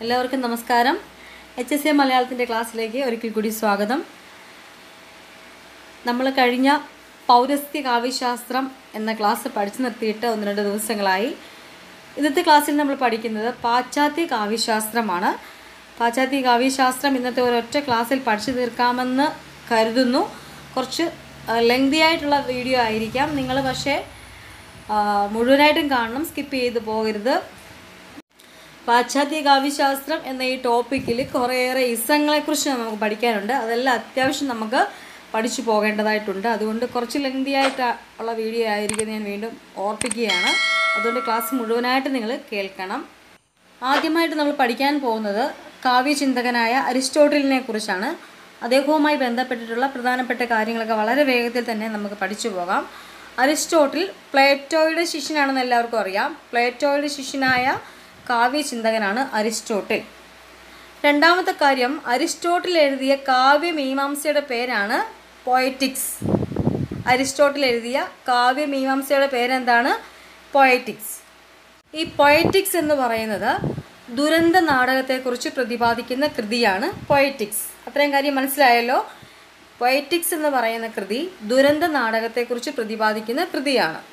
എല്ലാവർക്കും നമസ്കാരം. HSA മലയാളത്തിൻ്റെ ക്ലാസ്സിലേക്ക് ഒരിക്കൽ കൂടി സ്വാഗതം. നമ്മൾ കഴിഞ്ഞ പൗരസ്ത്യ കാവ്യശാസ്ത്രം എന്ന ക്ലാസ് പഠിച്ചു നിർത്തിയിട്ട് 1-2 ദിവസങ്ങളായി. ഇന്നത്തെ ക്ലാസ്സിൽ നമ്മൾ പഠിക്കുന്നത് പാശ്ചാത്യ കാവ്യശാസ്ത്രമാണ്. പാശ്ചാത്യ കാവ്യശാസ്ത്രം ഇന്നത്തെ ഒരൊറ്റ ക്ലാസ്സിൽ പഠിച്ചു തീർക്കാമെന്ന് കരുതുന്നു. കുറച്ച് ലെങ്തി ആയിട്ടുള്ള വീഡിയോ ആയിരിക്കാം. നിങ്ങൾ പക്ഷേ മുഴുവനായിട്ടും കാണണം, സ്കിപ്പ് ചെയ്ത് പോകരുത്. പാശ്ചാത്യ കാവ്യശാസ്ത്രം എന്ന ഈ ടോപ്പിക്കിൽ കുറേയേറെ ഇസങ്ങളെക്കുറിച്ച് നമുക്ക് പഠിക്കാനുണ്ട്. അതെല്ലാം അത്യാവശ്യം നമുക്ക് പഠിച്ചു പോകേണ്ടതായിട്ടുണ്ട്. അതുകൊണ്ട് കുറച്ച് ലെങ്തി ആയിട്ടുള്ള വീഡിയോ ആയിരിക്കും, ഞാൻ വീണ്ടും ഓർപ്പിക്കുകയാണ്. അതുകൊണ്ട് ക്ലാസ് മുഴുവനായിട്ട് നിങ്ങൾ കേൾക്കണം. ആദ്യമായിട്ട് നമ്മൾ പഠിക്കാൻ പോകുന്നത് കാവ്യചിന്തകനായ അരിസ്റ്റോട്ടിലിനെ കുറിച്ചാണ്. അദ്ദേഹവുമായി ബന്ധപ്പെട്ടിട്ടുള്ള പ്രധാനപ്പെട്ട കാര്യങ്ങളൊക്കെ വളരെ വേഗത്തിൽ തന്നെ നമുക്ക് പഠിച്ചു പോകാം. അരിസ്റ്റോട്ടിൽ പ്ലേറ്റോയുടെ ശിഷ്യനാണെന്ന് എല്ലാവർക്കും അറിയാം. പ്ലേറ്റോയുടെ ശിഷ്യനായ കാവ്യചിന്തകനാണ് അരിസ്റ്റോട്ടിൽ. രണ്ടാമത്തെ കാര്യം, അരിസ്റ്റോട്ടിൽ എഴുതിയ കാവ്യമീമാംസയുടെ പേരാണ് പോയറ്റിക്സ്. അരിസ്റ്റോട്ടിൽ എഴുതിയ കാവ്യമീമാംസയുടെ പേരെന്താണ്? പോയറ്റിക്സ്. ഈ പോയറ്റിക്സ് എന്ന് പറയുന്നത് ദുരന്ത നാടകത്തെക്കുറിച്ച് പ്രതിപാദിക്കുന്ന കൃതിയാണ് പോയറ്റിക്സ്. അത്രയും കാര്യം മനസ്സിലായല്ലോ. പോയറ്റിക്സ് എന്ന് പറയുന്ന കൃതി ദുരന്ത നാടകത്തെക്കുറിച്ച് പ്രതിപാദിക്കുന്ന കൃതിയാണ്.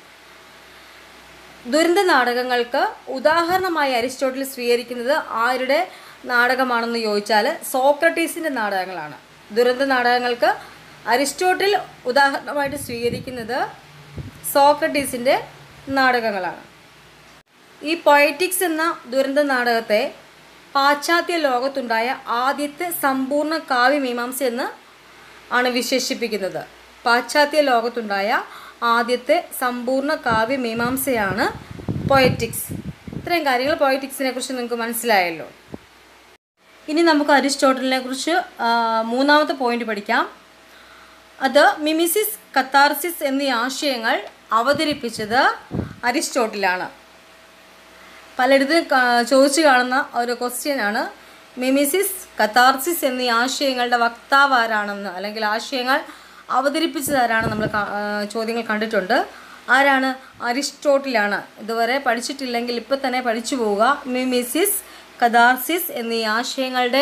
ദുരന്ത നാടകങ്ങൾക്ക് ഉദാഹരണമായി അരിസ്റ്റോട്ടിൽ സ്വീകരിക്കുന്നത് ആരുടെ നാടകമാണെന്ന് ചോദിച്ചാൽ സോക്രട്ടീസിൻ്റെ നാടകങ്ങളാണ്. ദുരന്ത നാടകങ്ങൾക്ക് അരിസ്റ്റോട്ടിൽ ഉദാഹരണമായിട്ട് സ്വീകരിക്കുന്നത് സോക്രട്ടീസിൻ്റെ നാടകങ്ങളാണ്. ഈ പോയറ്റിക്സ് എന്ന ദുരന്ത നാടകത്തെ പാശ്ചാത്യ ലോകത്തുണ്ടായ ആദ്യത്തെ സമ്പൂർണ്ണ കാവ്യമീമാംസ എന്ന് ആണ് വിശേഷിപ്പിക്കുന്നത്. പാശ്ചാത്യ ലോകത്തുണ്ടായ ആദ്യത്തെ സമ്പൂർണ്ണ കാവ്യമീമാംസയാണ് പോയറ്റിക്സ്. ഇത്രയും കാര്യങ്ങൾ പോയറ്റിക്സിനെ കുറിച്ച് നിങ്ങൾക്ക് മനസ്സിലായല്ലോ. ഇനി നമുക്ക് അരിസ്റ്റോട്ടിലിനെ കുറിച്ച് മൂന്നാമത്തെ പോയിന്റ് പഠിക്കാം. അത് മിമിസിസ്, കത്താർസിസ് എന്നീ ആശയങ്ങൾ അവതരിപ്പിച്ചത് അരിസ്റ്റോട്ടിലാണ്. പലയിടത്തും ചോദിച്ചു കാണുന്ന ഒരു ക്വസ്റ്റ്യനാണ് മിമിസിസ്, കത്താർസിസ് എന്നീ ആശയങ്ങളുടെ വക്താവ് ആരാണെന്ന്, അല്ലെങ്കിൽ ആശയങ്ങൾ അവതരിപ്പിച്ചതാരാണ് നമ്മൾ ചോദ്യങ്ങൾ കണ്ടിട്ടുണ്ട്. ആരാണ്? അരിസ്റ്റോട്ടിലാണ്. ഇതുവരെ പഠിച്ചിട്ടില്ലെങ്കിൽ ഇപ്പം തന്നെ പഠിച്ചു പോവുക. മിമിസിസ്, കഥാർസിസ് എന്നീ ആശയങ്ങളുടെ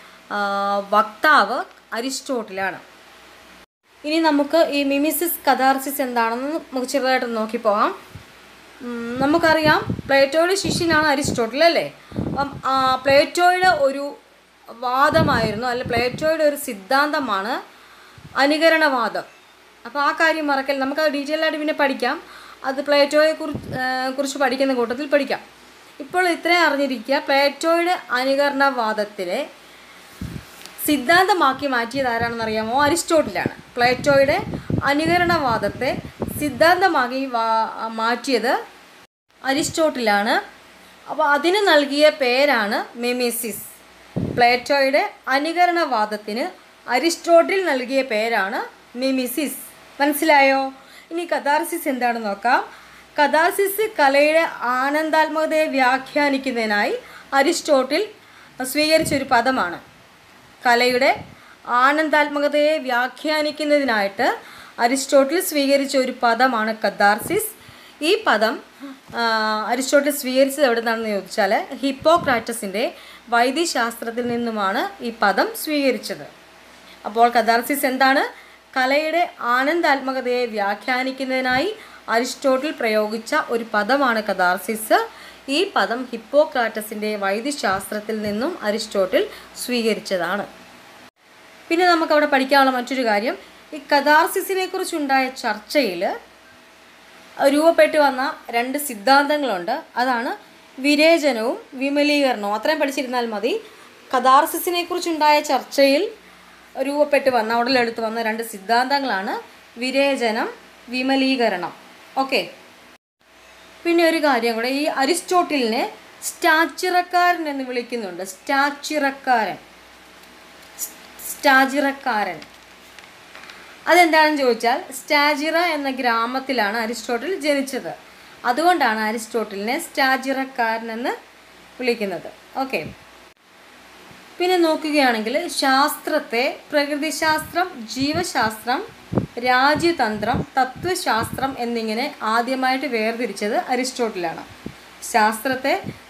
വക്താവ് അരിസ്റ്റോട്ടിലാണ്. ഇനി നമുക്ക് ഈ മിമിസിസ്, കഥാർസിസ് എന്താണെന്ന് നമുക്ക് ചെറുതായിട്ട് നോക്കിപ്പോകാം. നമുക്കറിയാം പ്ലേറ്റോയുടെ ശിഷ്യനാണ് അരിസ്റ്റോട്ടിൽ, അല്ലേ? അപ്പം പ്ലേറ്റോയുടെ ഒരു വാദമായിരുന്നു, അല്ലെ പ്ലേറ്റോയുടെ ഒരു സിദ്ധാന്തമാണ് അനുകരണവാദം. അപ്പോൾ ആ കാര്യം മറക്കൽ. നമുക്കത് ഡീറ്റെയിൽ ആയിട്ട് പിന്നെ പഠിക്കാം. അത് പ്ലേറ്റോയെ കുറിച്ച് പഠിക്കുന്ന കൂട്ടത്തിൽ പഠിക്കാം. ഇപ്പോൾ ഇത്രയും അറിഞ്ഞിരിക്കുക, പ്ലേറ്റോയുടെ അനുകരണവാദത്തിലെ സിദ്ധാന്തമാക്കി മാറ്റിയത് ആരാണെന്ന് അറിയാമോ? അരിസ്റ്റോട്ടിലാണ്. പ്ലേറ്റോയുടെ അനുകരണവാദത്തെ സിദ്ധാന്തമാക്കി മാറ്റിയത് അരിസ്റ്റോട്ടിലാണ്. അപ്പോൾ അതിന് നൽകിയ പേരാണ് മിമിസിസ്. പ്ലേറ്റോയുടെ അനുകരണവാദത്തിന് അരിസ്റ്റോട്ടിൽ നൽകിയ പേരാണ് മിമിസിസ്. മനസ്സിലായോ? ഇനി കഥാർസിസ് എന്താണെന്ന് നോക്കാം. കഥാർസിസ് കലയുടെ ആനന്ദാത്മകതയെ വ്യാഖ്യാനിക്കുന്നതിനായി അരിസ്റ്റോട്ടിൽ സ്വീകരിച്ചൊരു പദമാണ്. കലയുടെ ആനന്ദാത്മകതയെ വ്യാഖ്യാനിക്കുന്നതിനായിട്ട് അരിസ്റ്റോട്ടിൽ സ്വീകരിച്ച ഒരു പദമാണ് കഥാർസിസ്. ഈ പദം അരിസ്റ്റോട്ടിൽ സ്വീകരിച്ചത് എവിടെ നിന്നാണെന്ന് ചോദിച്ചാൽ ഹിപ്പോക്രാറ്റസിൻ്റെ വൈദ്യശാസ്ത്രത്തിൽ നിന്നുമാണ് ഈ പദം സ്വീകരിച്ചത്. അപ്പോൾ കഥാർസിസ് എന്താണ്? കലയുടെ ആനന്ദാത്മകതയെ വ്യാഖ്യാനിക്കുന്നതിനായി അരിസ്റ്റോട്ടിൽ പ്രയോഗിച്ച ഒരു പദമാണ് കഥാർസിസ്. ഈ പദം ഹിപ്പോക്രാറ്റസിൻ്റെ വൈദ്യശാസ്ത്രത്തിൽ നിന്നും അരിസ്റ്റോട്ടിൽ സ്വീകരിച്ചതാണ്. പിന്നെ നമുക്കവിടെ പഠിക്കാനുള്ള മറ്റൊരു കാര്യം, ഈ കഥാർസിസിനെ കുറിച്ചുണ്ടായ ചർച്ചയിൽ രൂപപ്പെട്ടു വന്ന 2 സിദ്ധാന്തങ്ങളുണ്ട്. അതാണ് വിരേചനവും വിമലീകരണവും. അത്രയും പഠിച്ചിരുന്നാൽ മതി. കഥാർസിസിനെ കുറിച്ചുണ്ടായ ചർച്ചയിൽ രൂപപ്പെട്ടു വന്ന, ഉടലെടുത്ത് വന്ന 2 സിദ്ധാന്തങ്ങളാണ് വിരേചനം, വിമലീകരണം. ഓക്കെ. പിന്നെ ഒരു കാര്യം കൂടെ, ഈ അരിസ്റ്റോട്ടിലിനെ സ്റ്റാച്ചിറക്കാരൻ എന്ന് വിളിക്കുന്നുണ്ട്. സ്റ്റാജിറക്കാരൻ അതെന്താണെന്ന് ചോദിച്ചാൽ, സ്റ്റാജിറ എന്ന ഗ്രാമത്തിലാണ് അരിസ്റ്റോട്ടിൽ ജനിച്ചത്. അതുകൊണ്ടാണ് അരിസ്റ്റോട്ടിലിനെ സ്റ്റാജിറക്കാരൻ എന്ന് വിളിക്കുന്നത്. ഓക്കെ. പിന്നെ നോക്കുകയാണെങ്കിൽ ശാസ്ത്രത്തെ പ്രകൃതിശാസ്ത്രം, ജീവശാസ്ത്രം, രാജ്യതന്ത്രം, തത്വശാസ്ത്രം എന്നിങ്ങനെ ആദ്യമായിട്ട് വേർതിരിച്ചത് അരിസ്റ്റോട്ടിലാണ്. ശാസ്ത്രത്തെ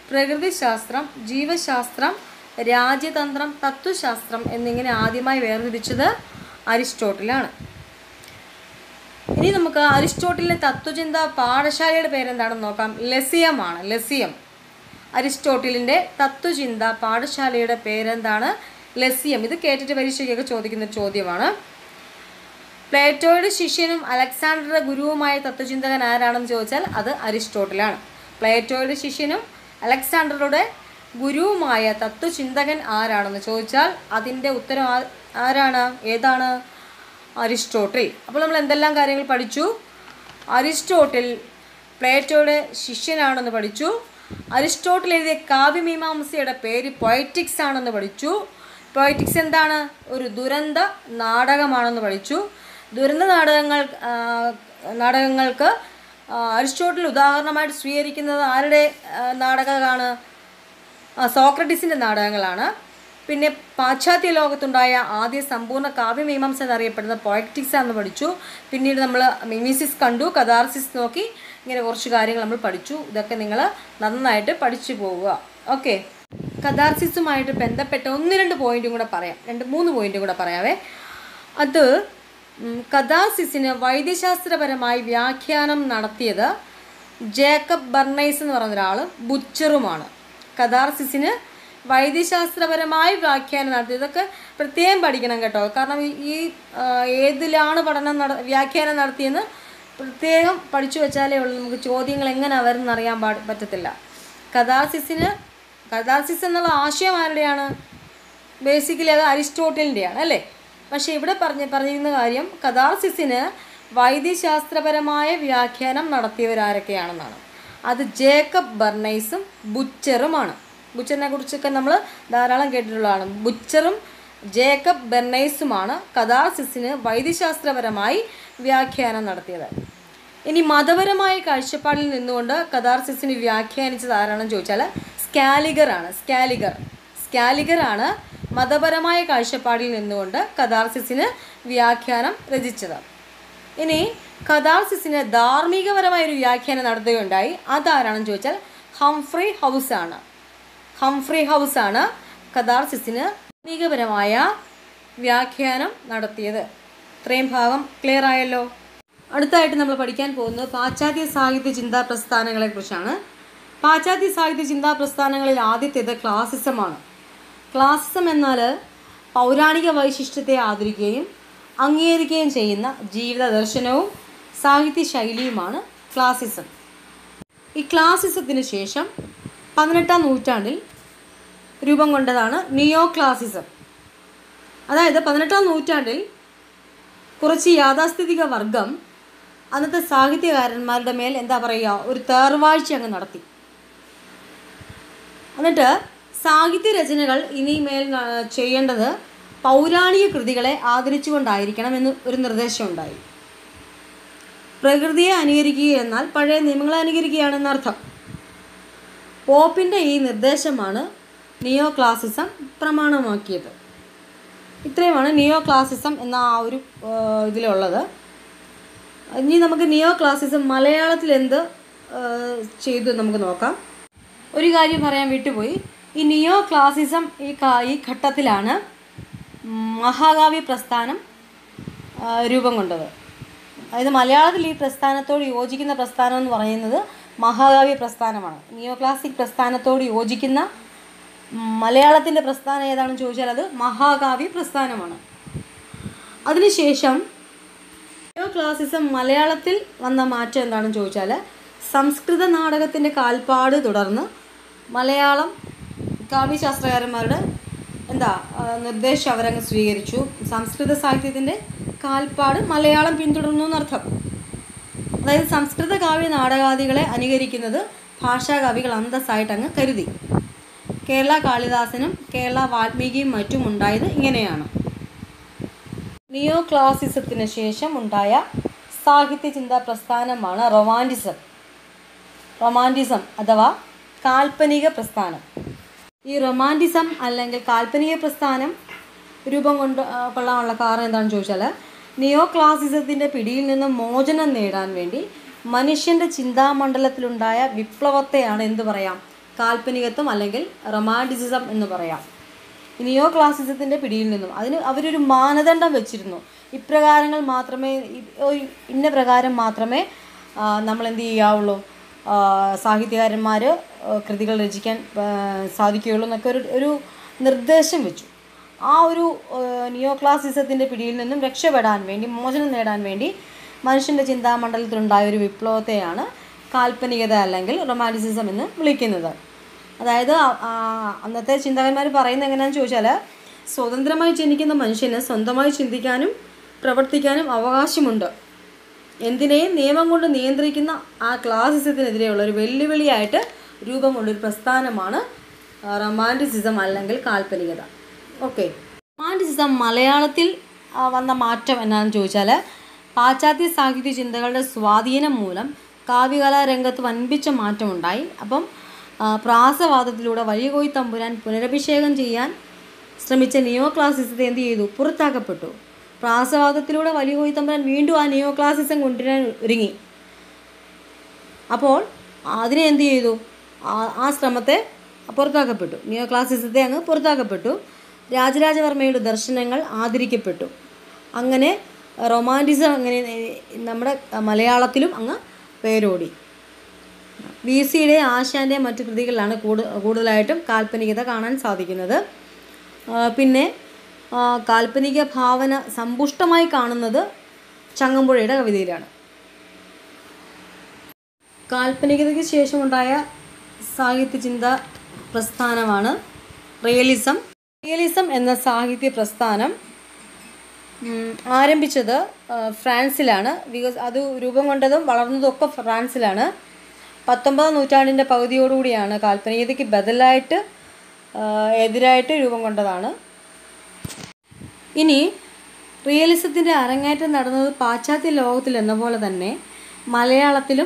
പ്രകൃതിശാസ്ത്രം, ജീവശാസ്ത്രം, രാജ്യതന്ത്രം, തത്വശാസ്ത്രം എന്നിങ്ങനെ ആദ്യമായി വേർതിരിച്ചത് അരിസ്റ്റോട്ടിലാണ്. ഇനി നമുക്ക് അരിസ്റ്റോട്ടിലിൻ്റെ തത്വചിന്ത പാഠശാലയുടെ പേരെന്താണെന്ന് നോക്കാം. ലസിയമാണ്. ലസിയം. അരിസ്റ്റോട്ടിലിൻ്റെ തത്വചിന്ത പാഠശാലയുടെ പേരെന്താണ്? ലസിയം. ഇത് കേട്ടിട്ട് പരീക്ഷയ്ക്കൊക്കെ ചോദിക്കുന്ന ചോദ്യമാണ്. പ്ലേറ്റോയുടെ ശിഷ്യനും അലക്സാണ്ടറുടെ ഗുരുവുമായ തത്വചിന്തകൻ ആരാണെന്ന് ചോദിച്ചാൽ അത് അരിസ്റ്റോട്ടിലാണ്. പ്ലേറ്റോയുടെ ശിഷ്യനും അലക്സാണ്ടറുടെ ഗുരുവുമായ തത്വചിന്തകൻ ആരാണെന്ന് ചോദിച്ചാൽ അതിൻ്റെ ഉത്തരം ആരാണ്? ഏതാണ്? അരിസ്റ്റോട്ടിൽ. അപ്പോൾ നമ്മൾ എന്തെല്ലാം കാര്യങ്ങൾ പഠിച്ചു? അരിസ്റ്റോട്ടിൽ പ്ലേറ്റോയുടെ ശിഷ്യനാണെന്ന് പഠിച്ചു. അരിസ്റ്റോട്ടിൽ എഴുതിയ കാവ്യമീമാംസയുടെ പേര് പൊയറ്റിക്സ് ആണെന്ന് പഠിച്ചു. പൊയറ്റിക്സ് എന്താണ്? ഒരു ദുരന്ത നാടകമാണെന്ന് പഠിച്ചു. ദുരന്ത നാടകങ്ങൾക്ക് അരിസ്റ്റോട്ടിൽ ഉദാഹരണമായിട്ട് സ്വീകരിക്കുന്നത് ആരുടെ നാടകമാണ്? സോക്രട്ടീസിൻ്റെ നാടകങ്ങളാണ്. പിന്നെ പാശ്ചാത്യ ലോകത്തുണ്ടായ ആദ്യ സമ്പൂർണ്ണ കാവ്യമീമാംസ എന്നറിയപ്പെടുന്ന പൊയറ്റിക്സ് ആണെന്ന് പഠിച്ചു. പിന്നീട് നമ്മൾ മിമീസിസ് കണ്ടു, കഥാർസിസ് നോക്കി, ഇങ്ങനെ കുറച്ച് കാര്യങ്ങൾ നമ്മൾ പഠിച്ചു. ഇതൊക്കെ നിങ്ങൾ നന്നായിട്ട് പഠിച്ചു പോവുക. ഓക്കെ. കഥാർസിസുമായിട്ട് ബന്ധപ്പെട്ട 1-2 പോയിൻറ്റും കൂടെ പറയാം. 2-3 പോയിൻറ്റും കൂടെ പറയാവേ. അത് കഥാർസിസിന് വൈദ്യശാസ്ത്രപരമായി വ്യാഖ്യാനം നടത്തിയത് ജേക്കബ് ബർണൈസ് എന്ന് പറയുന്ന ഒരാൾ ബുച്ചറുമാണ്. കഥാർസിസിന് വൈദ്യശാസ്ത്രപരമായി വ്യാഖ്യാനം നടത്തിയത്. ഇതൊക്കെ പ്രത്യേകം പഠിക്കണം കേട്ടോ. കാരണം ഈ ഏതിലാണ് വ്യാഖ്യാനം നടത്തിയെന്ന് പ്രത്യേകം പഠിച്ചു വെച്ചാലേ ഉള്ളൂ നമുക്ക് ചോദ്യങ്ങൾ എങ്ങനെ വരുമെന്ന് അറിയാൻ പറ്റത്തില്ല. കഥാർസിസ് എന്നുള്ള ആശയം ആരുടെയാണ്? ബേസിക്കലി അത് അരിസ്റ്റോട്ടിലിൻ്റെയാണ് അല്ലേ. പക്ഷേ ഇവിടെ പറഞ്ഞിരുന്ന കാര്യം കഥാർസിസിന് വൈദ്യശാസ്ത്രപരമായ വ്യാഖ്യാനം നടത്തിയവരാരൊക്കെയാണെന്നാണ്. അത് ജേക്കബ് ബർണൈസും ബുച്ചറുമാണ്. ബുച്ചറിനെ കുറിച്ചൊക്കെ നമ്മൾ ധാരാളം കേട്ടിട്ടുള്ളതാണ്. ബുച്ചറും ജേക്കബ് ബർണൈസുമാണ് കഥാർസിസിന് വൈദ്യശാസ്ത്രപരമായി വ്യാഖ്യാനം നടത്തിയത്. ഇനി മതപരമായ കാഴ്ചപ്പാടിൽ നിന്നുകൊണ്ട് കഥാർസിസിന് വ്യാഖ്യാനിച്ചത് ആരാണെന്ന് ചോദിച്ചാൽ സ്കാലിഗറാണ്. സ്കാലിഗറാണ് മതപരമായ കാഴ്ചപ്പാടിൽ നിന്നുകൊണ്ട് കഥാർസിസിന് വ്യാഖ്യാനം രചിച്ചത്. ഇനി കഥാർസിസിന് ധാർമ്മികപരമായൊരു വ്യാഖ്യാനം നടത്തുകയുണ്ടായി. അതാരാണെന്ന് ചോദിച്ചാൽ ഹംഫ്രി ഹൗസാണ് കഥാർസിസിന് ധാർമ്മികപരമായ വ്യാഖ്യാനം നടത്തിയത്. ഇത്രയും ഭാഗം ക്ലിയർ ആയല്ലോ. അടുത്തായിട്ട് നമ്മൾ പഠിക്കാൻ പോകുന്നത് പാശ്ചാത്യ സാഹിത്യ ചിന്താ പ്രസ്ഥാനങ്ങളെക്കുറിച്ചാണ്. പാശ്ചാത്യ സാഹിത്യ ചിന്താ പ്രസ്ഥാനങ്ങളിൽ ആദ്യത്തേത് ക്ലാസിസമാണ്. ക്ലാസിസം എന്നാൽ പൗരാണിക വൈശിഷ്ട്യത്തെ ആദരിക്കുകയും അംഗീകരിക്കുകയും ചെയ്യുന്ന ജീവിത ദർശനവും സാഹിത്യ ശൈലിയുമാണ് ക്ലാസിസം. ഈ ക്ലാസിസത്തിന് ശേഷം 18-ാം നൂറ്റാണ്ടിൽ രൂപം കൊണ്ടതാണ് നിയോ ക്ലാസിസം. അതായത് 18-ാം നൂറ്റാണ്ടിൽ കുറച്ച് യാഥാസ്ഥിതിക വർഗം അന്നത്തെ സാഹിത്യകാരന്മാരുടെ മേൽ ഒരു തേർവാഴ്ച അങ്ങ് നടത്തി. എന്നിട്ട് സാഹിത്യരചനകൾ ഇനിമേൽ ചെയ്യേണ്ടത് പൗരാണിക കൃതികളെ ആദരിച്ചുകൊണ്ടായിരിക്കണം എന്ന് ഒരു നിർദ്ദേശമുണ്ടായി. പ്രകൃതിയെ അനുകരിക്കുക എന്നാൽ പഴയ നിയമങ്ങളെ അനുകരിക്കുകയാണെന്നർത്ഥം. പോപ്പിൻ്റെ ഈ നിർദ്ദേശമാണ് നിയോ ക്ലാസിസം പ്രമാണമാക്കിയത്. ഇത്രയുമാണ് നിയോ ക്ലാസിസം എന്ന ആ ഒരു ഇതിലുള്ളത്. ഇനി നമുക്ക് നിയോ ക്ലാസിസം മലയാളത്തിൽ എന്ത് ചെയ്തു നമുക്ക് നോക്കാം. ഒരു കാര്യം പറയാൻ വിട്ടുപോയി. ഈ നിയോ ക്ലാസിസം ഈ ഘട്ടത്തിലാണ് മഹാകാവ്യ പ്രസ്ഥാനം രൂപം കൊണ്ടത്. അതായത് മലയാളത്തിൽ ഈ പ്രസ്ഥാനത്തോട് യോജിക്കുന്ന പ്രസ്ഥാനം എന്ന് പറയുന്നത് മഹാകാവ്യ പ്രസ്ഥാനമാണ്. നിയോ ക്ലാസിക് പ്രസ്ഥാനത്തോട് യോജിക്കുന്ന മലയാളത്തിൻ്റെ പ്രസ്ഥാനം ഏതാണെന്ന് ചോദിച്ചാൽ അത് മഹാകാവ്യ പ്രസ്ഥാനമാണ്. അതിനുശേഷം നിയോ ക്ലാസിസം മലയാളത്തിൽ വന്ന മാറ്റം എന്താണെന്ന് ചോദിച്ചാൽ സംസ്കൃത നാടകത്തിൻ്റെ കാൽപ്പാട് തുടർന്ന് മലയാളം കാവ്യശാസ്ത്രകാരന്മാരുടെ നിർദ്ദേശം അവരങ്ങ് സ്വീകരിച്ചു. സംസ്കൃത സാഹിത്യത്തിൻ്റെ കാൽപ്പാട് മലയാളം പിന്തുടർന്നു എന്നർത്ഥം. അതായത് സംസ്കൃത കാവ്യ നാടകാദികളെ അനുകരിക്കുന്നത് ഭാഷാകവികൾ അന്തസ്സായിട്ട് അങ്ങ് കരുതി. കേരള കാളിദാസനും കേരള വാൽമീകിയും മറ്റും ഉണ്ടായത് ഇങ്ങനെയാണ്. നിയോ ക്ലാസിസത്തിന് ശേഷം ഉണ്ടായ സാഹിത്യ ചിന്താ പ്രസ്ഥാനമാണ് റൊമാൻറ്റിസം അഥവാ കാൽപ്പനിക പ്രസ്ഥാനം. ഈ റൊമാൻറ്റിസം അല്ലെങ്കിൽ കാൽപ്പനിക പ്രസ്ഥാനം രൂപം കൊള്ളാനുള്ള കാരണം എന്താണെന്ന് ചോദിച്ചാൽ നിയോ ക്ലാസിസത്തിൻ്റെ പിടിയിൽ നിന്ന് മോചനം നേടാൻ വേണ്ടി മനുഷ്യൻ്റെ ചിന്താമണ്ഡലത്തിലുണ്ടായ വിപ്ലവത്തെയാണ് കാൽപ്പനികത്വം അല്ലെങ്കിൽ റൊമാൻറ്റിസിസം എന്ന് പറയാം. നിയോ ക്ലാസിസത്തിൻ്റെ പിടിയിൽ നിന്നും അവരൊരു മാനദണ്ഡം വെച്ചിരുന്നു. ഇപ്രകാരങ്ങൾ മാത്രമേ ഇന്ന പ്രകാരം മാത്രമേ നമ്മൾ എന്ത് ചെയ്യാവുള്ളൂ, സാഹിത്യകാരന്മാർ കൃതികൾ രചിക്കാൻ സാധിക്കുകയുള്ളൂ എന്നൊക്കെ ഒരു നിർദ്ദേശം വെച്ചു. ആ ഒരു നിയോ ക്ലാസിസത്തിൻ്റെ പിടിയിൽ നിന്നും രക്ഷപ്പെടാൻ വേണ്ടി, മോചനം നേടാൻ വേണ്ടി മനുഷ്യൻ്റെ ചിന്താമണ്ഡലത്തിലുണ്ടായ ഒരു വിപ്ലവത്തെയാണ് കാൽപ്പനികത അല്ലെങ്കിൽ റൊമാൻറ്റിസിസം എന്ന് വിളിക്കുന്നത്. അതായത് അന്നത്തെ ചിന്തകന്മാർ പറയുന്നത് എങ്ങനെയാണെന്ന് ചോദിച്ചാൽ, സ്വതന്ത്രമായി ജനിക്കുന്ന മനുഷ്യന് സ്വന്തമായി ചിന്തിക്കാനും പ്രവർത്തിക്കാനും അവകാശമുണ്ട്. എന്തിനേയും നിയമം കൊണ്ട് നിയന്ത്രിക്കുന്ന ആ ക്ലാസിസത്തിനെതിരെയുള്ള ഒരു വെല്ലുവിളിയായിട്ട് രൂപം കൊണ്ടൊരു പ്രസ്ഥാനമാണ് റൊമാൻറ്റിസിസം അല്ലെങ്കിൽ കാൽപ്പനികത. ഓക്കെ, റൊമാൻറ്റിസിസം മലയാളത്തിൽ വന്ന മാറ്റം എന്നാണെന്ന് ചോദിച്ചാൽ, പാശ്ചാത്യ സാഹിത്യ ചിന്തകളുടെ സ്വാധീനം മൂലം കാവ്യകലാരംഗത്ത് വൻപിച്ച മാറ്റമുണ്ടായി. അപ്പം പ്രാസവാദത്തിലൂടെ വലിയകോയി തമ്പുരാൻ പുനരഭിഷേകം ചെയ്യാൻ ശ്രമിച്ച നിയോ ക്ലാസിസത്തെ എന്ത് ചെയ്തു, പുറത്താക്കപ്പെട്ടു. പ്രാസവാദത്തിലൂടെ വലിയകോയി തമ്പുരാൻ വീണ്ടും ആ നിയോ ക്ലാസിസം കൊണ്ടുവരാൻ ഒരുങ്ങി. അപ്പോൾ അതിനെ എന്ത് ചെയ്തു, ആ ശ്രമത്തെ പുറത്താക്കപ്പെട്ടു. നിയോ ക്ലാസിസത്തെ അങ്ങ് പുറത്താക്കപ്പെട്ടു. രാജരാജവർമ്മയുടെ ദർശനങ്ങൾ ആദരിക്കപ്പെട്ടു. അങ്ങനെ റൊമാൻറ്റിസം അങ്ങനെ നമ്മുടെ മലയാളത്തിലും അങ്ങ് പേരോടി. VCയുടെ ആശാൻ്റെ മറ്റു കൃതികളിലാണ് കൂടുതലായിട്ടും കാൽപ്പനികത കാണാൻ സാധിക്കുന്നത്. പിന്നെ കാൽപ്പനിക ഭാവന സമ്പുഷ്ടമായി കാണുന്നത് ചങ്ങമ്പുഴയുടെ കവിതയിലാണ്. കാൽപ്പനികതയ്ക്ക് ശേഷമുണ്ടായ സാഹിത്യചിന്ത പ്രസ്ഥാനമാണ് റിയലിസം. റിയലിസം എന്ന സാഹിത്യ പ്രസ്ഥാനം ആരംഭിച്ചത് ഫ്രാൻസിലാണ്. അത് രൂപം കൊണ്ടതും വളർന്നതും ഒക്കെ ഫ്രാൻസിലാണ്. 19ാം നൂറ്റാണ്ടിൻ്റെ പകുതിയോടുകൂടിയാണ് കാൽപ്പനികതയ്ക്ക് എതിരായിട്ട് രൂപം കൊണ്ടതാണ്. ഇനി റിയലിസത്തിൻ്റെ അരങ്ങേറ്റം നടന്നത് പാശ്ചാത്യ ലോകത്തിൽ എന്ന പോലെ തന്നെ മലയാളത്തിലും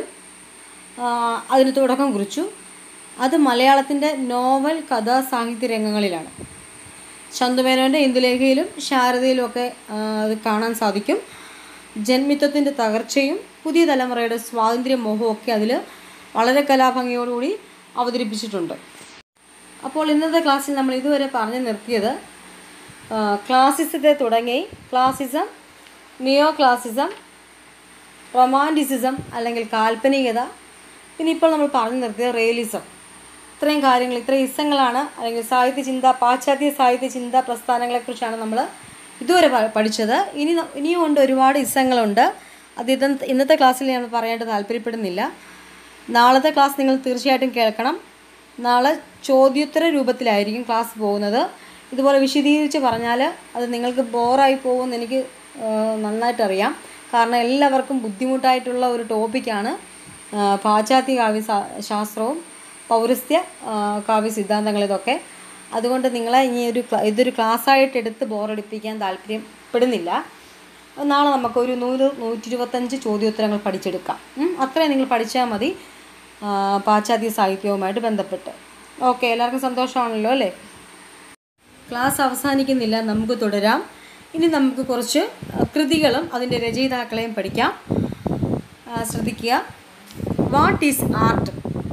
അതിന് തുടക്കം കുറിച്ചു. അത് മലയാളത്തിൻ്റെ നോവൽ കഥാ സാഹിത്യ രംഗങ്ങളിലാണ്. ചന്തുമേനോൻ്റെ ഇന്ദുലേഖയിലും ശാരദയിലും ഒക്കെ അത് കാണാൻ സാധിക്കും. ജന്മിത്വത്തിൻ്റെ തകർച്ചയും പുതിയ തലമുറയുടെ സ്വാതന്ത്ര്യമോഹവും ഒക്കെ അതിൽ വളരെ കലാഭംഗിയോടുകൂടി അവതരിപ്പിച്ചിട്ടുണ്ട്. അപ്പോൾ ഇന്നത്തെ ക്ലാസ്സിൽ നമ്മൾ ഇതുവരെ പറഞ്ഞു നിർത്തിയത് ക്ലാസിസത്തെ തുടങ്ങി ക്ലാസിസം, നിയോ ക്ലാസിസം, റൊമാൻറ്റിസിസം അല്ലെങ്കിൽ കാൽപ്പനികത, പിന്നെ ഇപ്പോൾ നമ്മൾ പറഞ്ഞു നിർത്തിയത് റിയലിസം. ഇത്രയും കാര്യങ്ങൾ, ഇത്രയും ഇസങ്ങളാണ് അല്ലെങ്കിൽ പാശ്ചാത്യ സാഹിത്യ ചിന്താ പ്രസ്ഥാനങ്ങളെക്കുറിച്ചാണ് നമ്മൾ ഇതുവരെ പഠിച്ചത്. ഇനിയും ഉണ്ട്, ഒരുപാട് ഇസങ്ങളുണ്ട്. അത് ഇന്നത്തെ ക്ലാസ്സിൽ ഞാൻ പറയാനായിട്ട് താല്പര്യപ്പെടുന്നില്ല. നാളത്തെ ക്ലാസ് നിങ്ങൾ തീർച്ചയായിട്ടും കേൾക്കണം. നാളെ ചോദ്യോത്തര രൂപത്തിലായിരിക്കും ക്ലാസ് പോകുന്നത്. ഇതുപോലെ വിശദീകരിച്ച് പറഞ്ഞാൽ അത് നിങ്ങൾക്ക് ബോറായി പോകുമെന്ന് എനിക്ക് നന്നായിട്ടറിയാം. കാരണം എല്ലാവർക്കും ബുദ്ധിമുട്ടായിട്ടുള്ള ഒരു ടോപ്പിക്കാണ് പാശ്ചാത്യ കാവ്യശാസ്ത്രവും പൗരസ്ത്യ കാവ്യ സിദ്ധാന്തങ്ങൾ ഇതൊക്കെ. അതുകൊണ്ട് നിങ്ങളെ ഇതൊരു ക്ലാസ്സായിട്ട് എടുത്ത് ബോറടിപ്പിക്കാൻ താല്പര്യപ്പെടുന്നില്ല. നാളെ നമുക്കൊരു 100-125 ചോദ്യോത്തരങ്ങൾ പഠിച്ചെടുക്കാം. അത്രയും നിങ്ങൾ പഠിച്ചാൽ മതി പാശ്ചാത്യ സാഹിത്യവുമായിട്ട് ബന്ധപ്പെട്ട്. ഓക്കെ, എല്ലാവർക്കും സന്തോഷമാണല്ലോ അല്ലേ? ക്ലാസ് അവസാനിക്കുന്നില്ല, നമുക്ക് തുടരാം. ഇനി നമുക്ക് കുറച്ച് കൃതികളും അതിൻ്റെ രചയിതാക്കളെയും പഠിക്കാം. ശ്രദ്ധിക്കുക. What is art?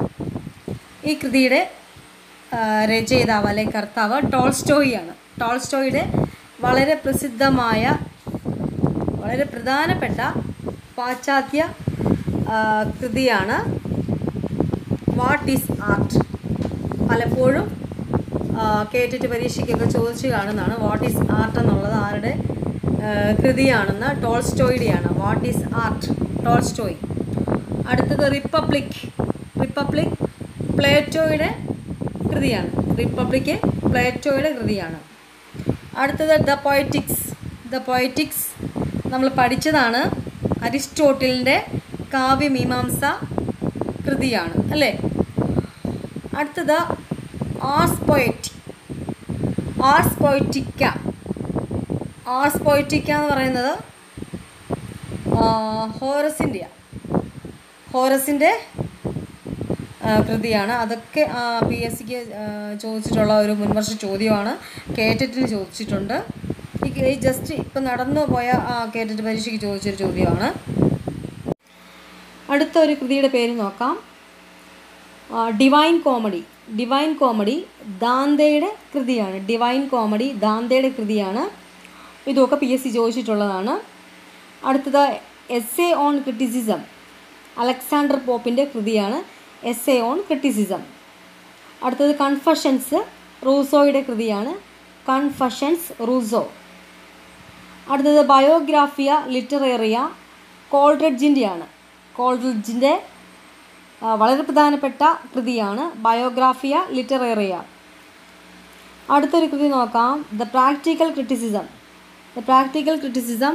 ഈ കൃതിയുടെ രചയിതാവ് അല്ലെങ്കിൽ കർത്താവ് ടോൾസ്റ്റോയിയാണ്. ടോൾസ്റ്റോയുടെ വളരെ പ്രസിദ്ധമായ, വളരെ പ്രധാനപ്പെട്ട പാശ്ചാത്യ കൃതിയാണ് വാട്ട് ഈസ് ആർട്ട്. പലപ്പോഴും കേട്ടിട്ട് പരീക്ഷയ്ക്കൊക്കെ ചോദിച്ചു കാണുന്നതാണ്. വാട്ട് ഈസ് ആർട്ട് എന്നുള്ളത് ആരുടെ കൃതിയാണെന്ന്? ടോൾസ്റ്റോയുടെയാണ്. What is art, Tolstoy. അടുത്തത് റിപ്പബ്ലിക് പ്ലേറ്റോയുടെ കൃതിയാണ്. റിപ്പബ്ലിക് പ്ലേറ്റോയുടെ കൃതിയാണ്. അടുത്തത് ദ പൊയറ്റിക്സ് നമ്മൾ പഠിച്ചതാണ്. അരിസ്റ്റോട്ടിലിൻ്റെ കാവ്യമീമാംസ കൃതിയാണ് അല്ലേ? അടുത്തത് ആർസ് പോയറ്റിക്ക എന്ന് പറയുന്നത് ഹോറസിൻ്റെ കൃതിയാണ്. അതൊക്കെ PSCക്ക് ചോദിച്ചിട്ടുള്ള ഒരു മുൻവർഷ ചോദ്യമാണ്. കേറ്ററ്റിൽ ചോദിച്ചിട്ടുണ്ട്. ഈ ജസ്റ്റ് ഇപ്പം നടന്നു പോയ കേറ്ററ്റ് പരീക്ഷയ്ക്ക് ചോദിച്ചൊരു ചോദ്യമാണ്. അടുത്ത ഒരു കൃതിയുടെ പേര് നോക്കാം. ഡിവൈൻ ഡിവൈൻ കോമഡി ദാന്തയുടെ കൃതിയാണ്. ഡിവൈൻ കോമഡി ദാന്തയുടെ കൃതിയാണ്. ഇതൊക്കെ PSC ചോദിച്ചിട്ടുള്ളതാണ്. അടുത്തത് എസ്സേ ഓൺ ക്രിറ്റിസിസം, അലക്സാണ്ടർ പോപ്പിൻ്റെ കൃതിയാണ് എസ്സേ ഓൺ ക്രിറ്റിസിസം. അടുത്തത് കൺഫഷൻസ്, റൂസോയുടെ കൃതിയാണ് കൺഫഷൻസ്, റൂസോ. അടുത്തത് ബയോഗ്രാഫിയ ലിറ്ററേറിയ, കോൾറിഡ്ജിൻ്റെയാണ്. കോൾറിഡ്ജിൻ്റെ വളരെ പ്രധാനപ്പെട്ട കൃതിയാണ് ബയോഗ്രാഫിയ ലിറ്ററേറിയ. അടുത്തൊരു കൃതി നോക്കാം, The Practical Criticism. The Practical Criticism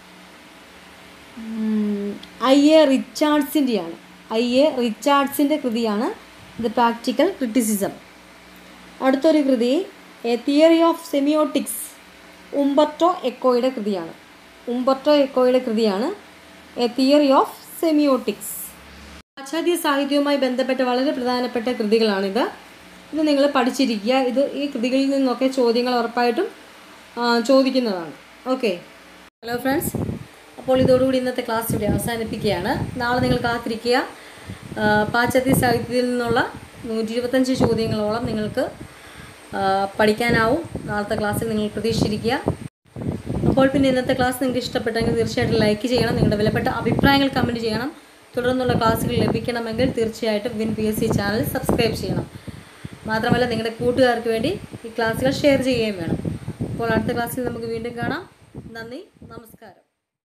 I.A. റിച്ചാർഡ്സിൻ്റെയാണ്. I.A. റിച്ചാർഡ്സിൻ്റെ കൃതിയാണ് ദ പ്രാക്ടിക്കൽ ക്രിറ്റിസിസം. അടുത്തൊരു കൃതി A Theory of Semiotics, Umberto എക്കോയുടെ കൃതിയാണ്. ഉംബർട്ടോ എക്കോയുടെ കൃതിയാണ് എ തിയറി ഓഫ് സെമിയോട്ടിക്സ്. പാശ്ചാത്യ സാഹിത്യവുമായി ബന്ധപ്പെട്ട വളരെ പ്രധാനപ്പെട്ട കൃതികളാണിത്. ഇത് നിങ്ങൾ പഠിച്ചിരിക്കുക. ഈ കൃതികളിൽ നിന്നൊക്കെ ചോദ്യങ്ങൾ ഉറപ്പായിട്ടും ചോദിക്കുന്നതാണ്. ഓക്കെ, ഹലോ ഫ്രണ്ട്സ്, അപ്പോൾ ഇതോടുകൂടി ഇന്നത്തെ ക്ലാസ് ഇവിടെ അവസാനിപ്പിക്കുകയാണ്. നാളെ നിങ്ങൾ കാത്തിരിക്കുക. പാശ്ചാത്യ സാഹിത്യത്തിൽ നിന്നുള്ള 125 ചോദ്യങ്ങളോളം നിങ്ങൾക്ക് പഠിക്കാനാവും. നാളത്തെ ക്ലാസ്സിൽ നിങ്ങൾ പ്രതീക്ഷിച്ചിരിക്കുക. അപ്പോൾ പിന്നെ ഇന്നത്തെ ക്ലാസ് നിങ്ങൾക്ക് ഇഷ്ടപ്പെട്ടെങ്കിൽ തീർച്ചയായിട്ടും ലൈക്ക് ചെയ്യണം. നിങ്ങളുടെ വിലപ്പെട്ട അഭിപ്രായങ്ങൾ കമൻറ്റ് ചെയ്യണം. തുടർന്നുള്ള ക്ലാസ്സുകൾ ലഭിക്കണമെങ്കിൽ തീർച്ചയായിട്ടും വിൻ PSC ചാനൽ സബ്സ്ക്രൈബ് ചെയ്യണം. മാത്രമല്ല നിങ്ങളുടെ കൂട്ടുകാർക്ക് വേണ്ടി ഈ ക്ലാസ്സുകൾ ഷെയർ ചെയ്യുകയും വേണം. അപ്പോൾ അടുത്ത ക്ലാസ്സിൽ നമുക്ക് വീണ്ടും കാണാം. നന്ദി, നമസ്കാരം.